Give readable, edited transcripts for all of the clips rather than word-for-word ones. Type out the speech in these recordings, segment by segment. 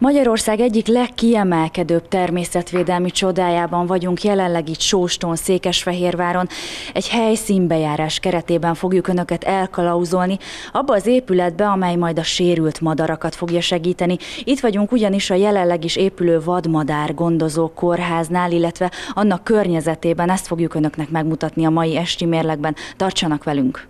Magyarország egyik legkiemelkedőbb természetvédelmi csodájában vagyunk jelenleg itt Sóston, Székesfehérváron. Egy helyszínbejárás keretében fogjuk Önöket elkalauzolni abba az épületbe, amely majd a sérült madarakat fogja segíteni. Itt vagyunk ugyanis a jelenleg is épülő vadmadár gondozó kórháznál, illetve annak környezetében. Ezt fogjuk Önöknek megmutatni a mai esti mérlegben. Tartsanak velünk!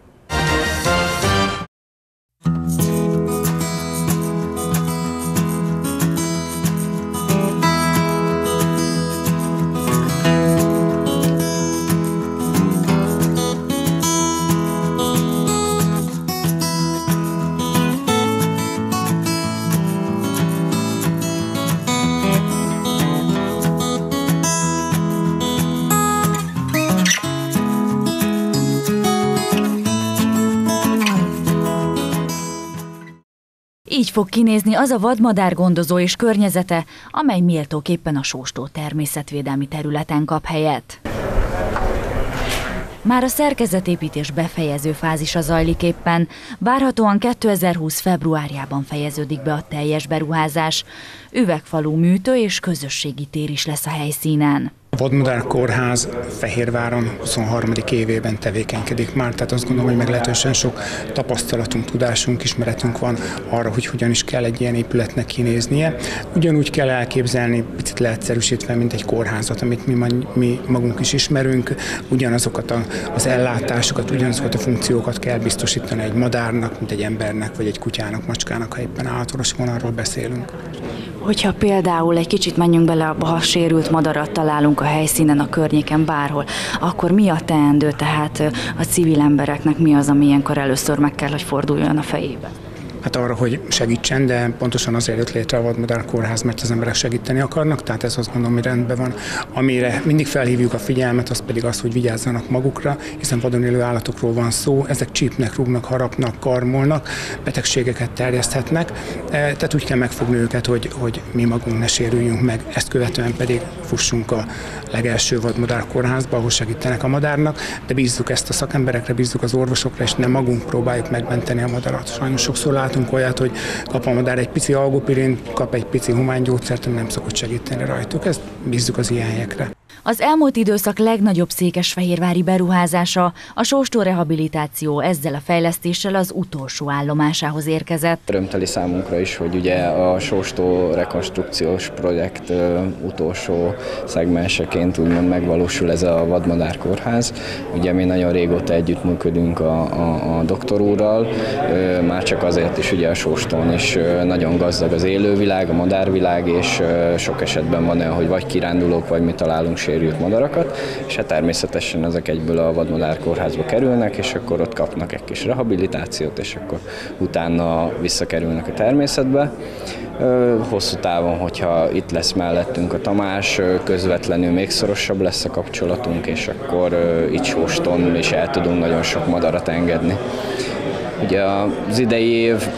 Így fog kinézni az a vadmadár gondozó és környezete, amely méltóképpen a Sóstó természetvédelmi területen kap helyet. Már a szerkezetépítés befejező fázisa zajlik éppen, várhatóan 2020. februárjában fejeződik be a teljes beruházás. Üvegfalú műtő és közösségi tér is lesz a helyszínen. A Vadmadár Kórház Fehérváron 23. évében tevékenykedik már, tehát azt gondolom, hogy meglehetősen sok tapasztalatunk, tudásunk, ismeretünk van arra, hogy hogyan is kell egy ilyen épületnek kinéznie. Ugyanúgy kell elképzelni, picit leegyszerűsítve, mint egy kórházat, amit mi magunk is ismerünk, ugyanazokat az ellátásokat, ugyanazokat a funkciókat kell biztosítani egy madárnak, mint egy embernek, vagy egy kutyának, macskának, ha éppen állatorvosi vonalról beszélünk. Hogyha például egy kicsit menjünk bele abba, ha sérült madarat találunk a helyszínen, a környéken, bárhol, akkor mi a teendő, tehát a civil embereknek mi az, ami ilyenkor először meg kell, hogy forduljon a fejébe? Hát arra, hogy segítsen, de pontosan azért jött létre a Vadmadár Kórház, mert az emberek segíteni akarnak, tehát ez azt gondolom, hogy rendben van. Amire mindig felhívjuk a figyelmet, az pedig az, hogy vigyázzanak magukra, hiszen vadon élő állatokról van szó, ezek csípnek, rúgnak, harapnak, karmolnak, betegségeket terjeszthetnek, tehát úgy kell megfogni őket, hogy mi magunk ne sérüljünk meg, ezt követően pedig fussunk a legelső Vadmadár Kórházba, ahol segítenek a madárnak, de bízzuk ezt a szakemberekre, bízzuk az orvosokra, és nem magunk próbáljuk megmenteni a madarat. Sajnos sokszor látunk olyat, hogy kap a madár egy pici algopirint, kap egy pici humángyógyszert, nem szokott segíteni rajtuk. Ezt bízzuk az ilyen helyekre. Az elmúlt időszak legnagyobb székesfehérvári beruházása, a Sóstó rehabilitáció ezzel a fejlesztéssel az utolsó állomásához érkezett. Örömteli számunkra is, hogy ugye a Sóstó rekonstrukciós projekt utolsó szegmenseként úgymond megvalósul ez a Vadmadár Kórház. Ugye mi nagyon régóta együttműködünk a doktor úrral, már csak azért is ugye a Sóstón is nagyon gazdag az élővilág, a madárvilág, és sok esetben van olyan, hogy vagy kirándulók, vagy mi találunk sérült madarakat, és hát természetesen ezek egyből a Vadmadár Kórházba kerülnek, és akkor ott kapnak egy kis rehabilitációt, és akkor utána visszakerülnek a természetbe. Hosszú távon, hogyha itt lesz mellettünk a Tamás, közvetlenül még szorosabb lesz a kapcsolatunk, és akkor itt Sóston is el tudunk nagyon sok madarat engedni. Ugye az idei év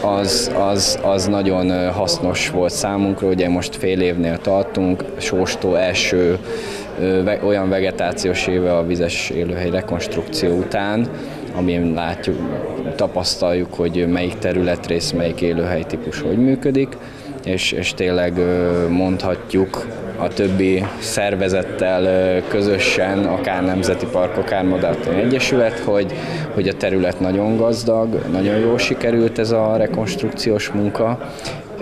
az nagyon hasznos volt számunkra, ugye most fél évnél tartunk, Sóstó első olyan vegetációs éve a vizes élőhely rekonstrukció után, amin látjuk, tapasztaljuk, hogy melyik területrész, melyik élőhely típus hogy működik, és tényleg mondhatjuk a többi szervezettel közösen, akár Nemzeti Park, akár Madártani Egyesület, hogy a terület nagyon gazdag, nagyon jól sikerült ez a rekonstrukciós munka.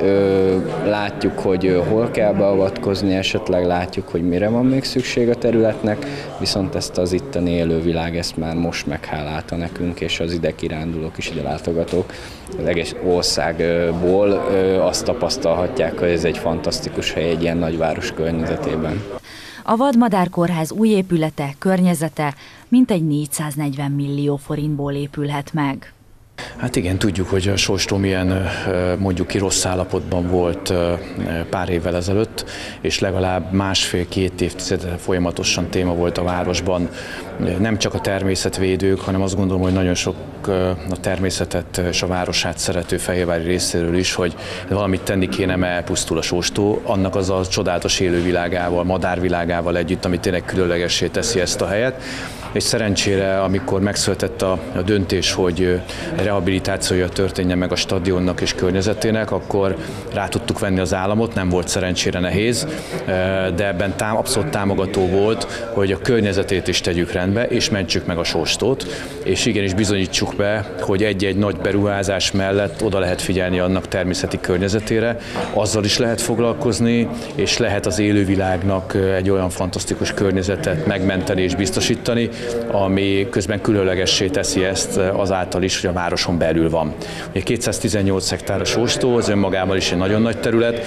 Látjuk, hogy hol kell beavatkozni, esetleg látjuk, hogy mire van még szükség a területnek, viszont ezt az itteni élővilág ezt már most meghálálta nekünk, és az ide kirándulók is, ide látogatók az egész országból azt tapasztalhatják, hogy ez egy fantasztikus hely egy ilyen nagyváros környezetében. A Vadmadár Kórház új épülete, környezete mintegy 440 millió forintból épülhet meg. Hát igen, tudjuk, hogy a Sóstó milyen mondjuk ki rossz állapotban volt pár évvel ezelőtt, és legalább másfél-két évtizede folyamatosan téma volt a városban. Nem csak a természetvédők, hanem azt gondolom, hogy nagyon sok a természetet és a városát szerető fehérvári részéről is, hogy valamit tenni kéne, mert elpusztul a Sóstó, annak az a csodálatos élővilágával, madárvilágával együtt, ami tényleg különlegessé teszi ezt a helyet. És szerencsére, amikor megszületett a döntés, hogy rehabilitációja történjen meg a stadionnak és környezetének, akkor rá tudtuk venni az államot, nem volt szerencsére nehéz, de ebben abszolút támogató volt, hogy a környezetét is tegyük rendbe, és mentsük meg a Sóstót, és igenis bizonyítsuk be, hogy egy-egy nagy beruházás mellett oda lehet figyelni annak természeti környezetére, azzal is lehet foglalkozni, és lehet az élővilágnak egy olyan fantasztikus környezetet megmenteni és biztosítani, ami közben különlegessé teszi ezt azáltal is, hogy a városon belül van. Ugye 218 hektár a Sóstó, az önmagában is egy nagyon nagy terület,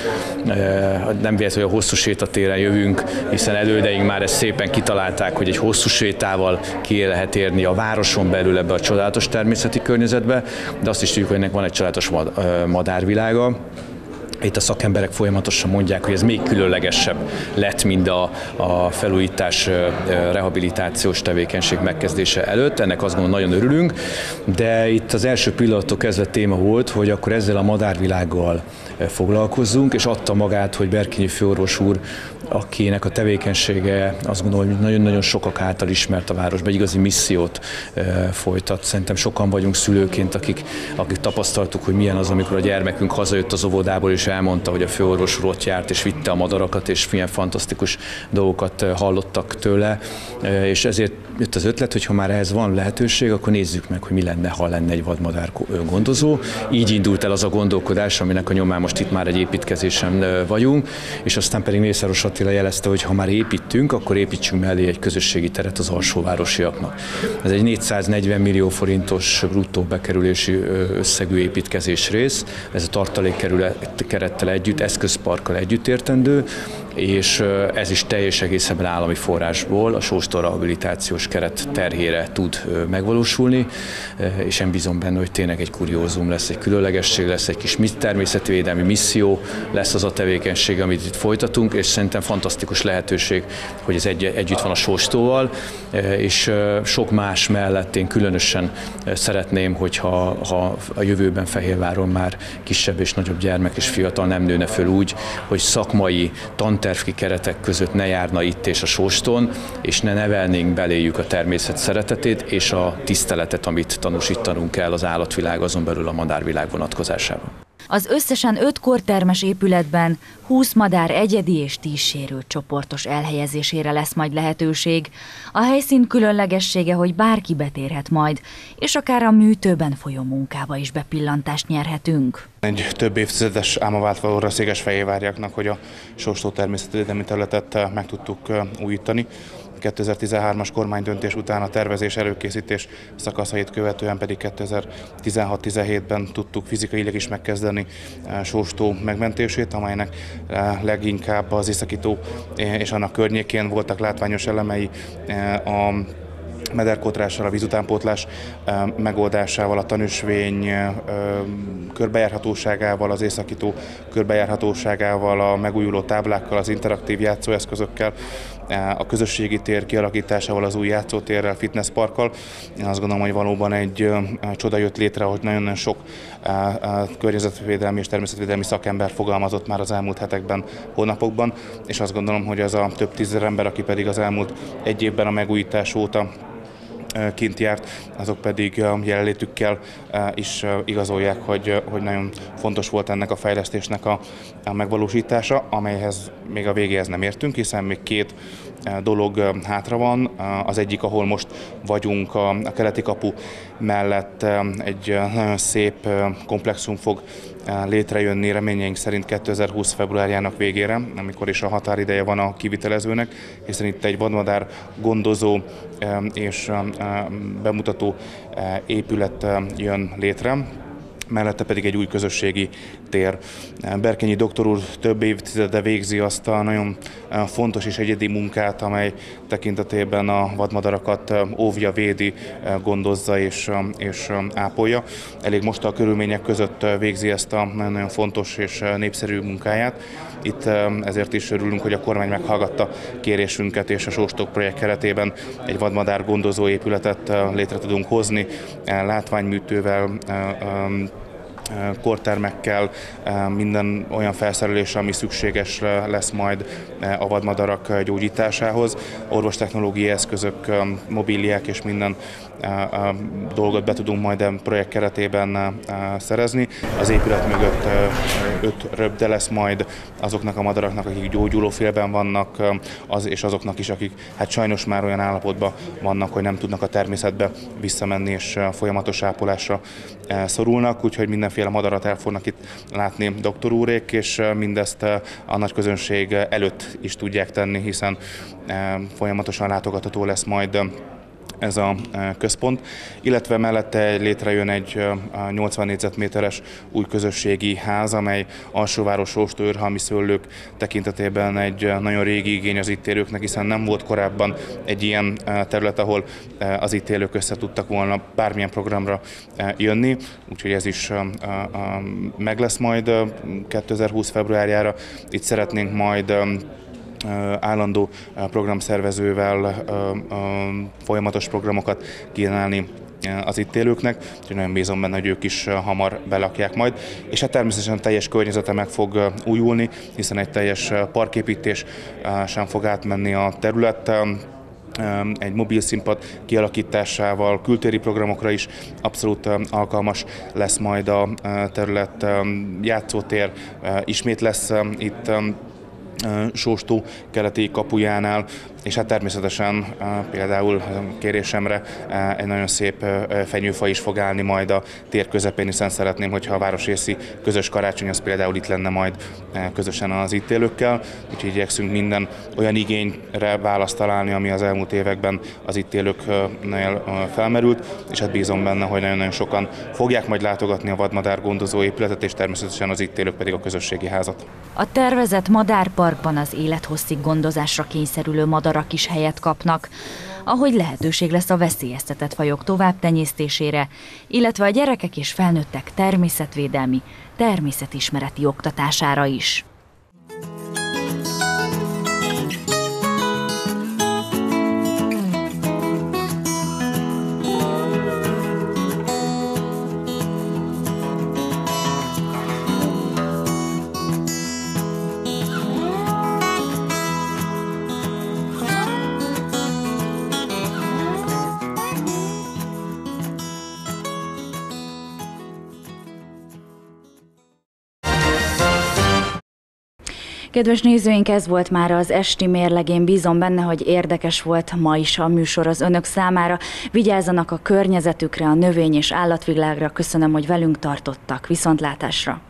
nem véletlenül, hogy a hosszú sétatéren jövünk, hiszen elődeink már ezt szépen kitalálták, hogy egy hosszú sétával ki lehet érni a városon belül ebbe a csodálatos természeti környezetbe, de azt is tudjuk, hogy ennek van egy csodálatos madárvilága. Itt a szakemberek folyamatosan mondják, hogy ez még különlegesebb lett, mint a felújítás, rehabilitációs tevékenység megkezdése előtt. Ennek azt gondolom nagyon örülünk, de itt az első pillanattól kezdve téma volt, hogy akkor ezzel a madárvilággal foglalkozzunk, és adta magát, hogy Berkényi főorvos úr, akinek a tevékenysége azt gondolom, hogy nagyon-nagyon sokak által ismert a városban, egy igazi missziót folytat. Szerintem sokan vagyunk szülőként, akik tapasztaltuk, hogy milyen az, amikor a gyermekünk hazajött az óvodából, és elmondta, hogy a főorvos úr ott járt, és vitte a madarakat, és milyen fantasztikus dolgokat hallottak tőle. És ezért jött az ötlet, hogy ha már ehhez van lehetőség, akkor nézzük meg, hogy mi lenne, ha lenne egy vadmadár gondozó. Így indult el az a gondolkodás, aminek a nyomán most itt már egy építkezésen vagyunk, és aztán pedig Mészáros Attila jelezte, hogy ha már építünk, akkor építsünk mellé egy közösségi teret az alsóvárosiaknak. Ez egy 440 millió forintos bruttó bekerülési összegű építkezés rész, ez a tartalékkerettel együtt, eszközparkkal együtt értendő, és ez is teljes egészében állami forrásból a Sóstó rehabilitációs keret terhére tud megvalósulni, és én bízom benne, hogy tényleg egy kuriózum lesz, egy különlegesség lesz, egy kis természetvédelmi misszió lesz az a tevékenység, amit itt folytatunk, és szerintem fantasztikus lehetőség, hogy ez együtt van a Sóstóval, és sok más mellett én különösen szeretném, hogyha a jövőben Fehérváron már kisebb és nagyobb gyermek és fiatal nem nőne föl úgy, hogy szakmai tantervki keretek között ne járna itt és a Sóstón, és ne nevelnénk beléjük a természet szeretetét és a tiszteletet, amit tanúsítanunk kell az állatvilág, azon belül a madárvilág vonatkozásában. Az összesen 5 kortermes épületben 20 madár egyedi és 10 sérült csoportos elhelyezésére lesz majd lehetőség. A helyszín különlegessége, hogy bárki betérhet majd, és akár a műtőben folyó munkába is bepillantást nyerhetünk. Egy több évtizedes álma vált valóra Székesfehérváriaknak, hogy a Sóstó természetvédelmi területet meg tudtuk újítani. 2013-as kormánydöntés után a tervezés előkészítés szakaszait követően pedig 2016-17-ben tudtuk fizikailag is megkezdeni Sóstó megmentését, amelynek leginkább az Északi-tó és annak környékén voltak látványos elemei a mederkotrással, a vízutánpótlás megoldásával, a tanösvény körbejárhatóságával, az Északi-tó körbejárhatóságával, a megújuló táblákkal, az interaktív játszóeszközökkel, a közösségi tér kialakításával, az új játszótérrel, fitnessparkkal. Én azt gondolom, hogy valóban egy csoda jött létre, hogy nagyon sok környezetvédelmi és természetvédelmi szakember fogalmazott már az elmúlt hetekben, hónapokban, és azt gondolom, hogy az a több tízezer ember, aki pedig az elmúlt egy évben a megújítás óta kint járt, azok pedig jelenlétükkel is igazolják, hogy nagyon fontos volt ennek a fejlesztésnek a megvalósítása, amelyhez még a végéhez nem értünk, hiszen még 2 dolog hátra van. Az egyik, ahol most vagyunk, a keleti kapu mellett egy nagyon szép komplexum fog létrejönni reményeink szerint 2020. februárjának végére, amikor is a határideje van a kivitelezőnek, hiszen itt egy vadmadár gondozó és bemutató épület jön létre, mellette pedig egy új közösségi tér. Berkényi doktor úr több évtizede végzi azt a nagyon fontos és egyedi munkát, amely tekintetében a vadmadarakat óvja, védi, gondozza és ápolja. Elég most a körülmények között végzi ezt a nagyon fontos és népszerű munkáját. Itt ezért is örülünk, hogy a kormány meghallgatta kérésünket, és a Sóstók projekt keretében egy vadmadár gondozó épületet létre tudunk hozni, látványműtővel, kortermekkel, minden olyan felszerelés, ami szükséges lesz majd a vadmadarak gyógyításához. Orvostechnológiai eszközök, mobiliák és minden dolgot be tudunk majd a projekt keretében szerezni. Az épület mögött 5 röpde lesz majd azoknak a madaraknak, akik gyógyulófélben vannak, és azoknak is, akik hát sajnos már olyan állapotban vannak, hogy nem tudnak a természetbe visszamenni, és folyamatos ápolásra szorulnak, úgyhogy mindenféle madarat el fognak itt látni doktor úrék, és mindezt a nagy közönség előtt is tudják tenni, hiszen folyamatosan látogatható lesz majd ez a központ, illetve mellette létrejön egy 80 négyzetméteres új közösségi ház, amely alsóváros sóstó őrhalmi szőlők tekintetében egy nagyon régi igény az itt élőknek, hiszen nem volt korábban egy ilyen terület, ahol az itt élők össze tudtak volna bármilyen programra jönni, úgyhogy ez is meg lesz majd 2020 februárjára. Itt szeretnénk majd állandó programszervezővel folyamatos programokat kínálni az itt élőknek, úgyhogy nagyon bízom benne, hogy ők is hamar belakják majd. És hát természetesen a teljes környezete meg fog újulni, hiszen egy teljes parképítés sem fog átmenni a terület. Egy mobil színpad kialakításával, kültéri programokra is abszolút alkalmas lesz majd a terület, játszótér ismét lesz itt Sóstó keleti kapujánál, és hát természetesen például kérésemre egy nagyon szép fenyőfa is fog állni majd a tér közepén, hiszen szeretném, hogyha a városrészi közös karácsony az például itt lenne majd közösen az itt élőkkel, úgyhogy igyekszünk minden olyan igényre választ találni, ami az elmúlt években az itt élőknél felmerült, és hát bízom benne, hogy nagyon-nagyon sokan fogják majd látogatni a vadmadár gondozó épületet, és természetesen az itt élők pedig a közösségi házat. A tervezett madárparkban az élethosszig gondozásra kényszerülő madarak is helyet kapnak, ahogy lehetőség lesz a veszélyeztetett fajok továbbtenyésztésére, illetve a gyerekek és felnőttek természetvédelmi, természetismereti oktatására is. Kedves nézőink, ez volt már az esti mérleg. Én bízom benne, hogy érdekes volt ma is a műsor az önök számára. Vigyázzanak a környezetükre, a növény- és állatvilágra. Köszönöm, hogy velünk tartottak. Viszontlátásra!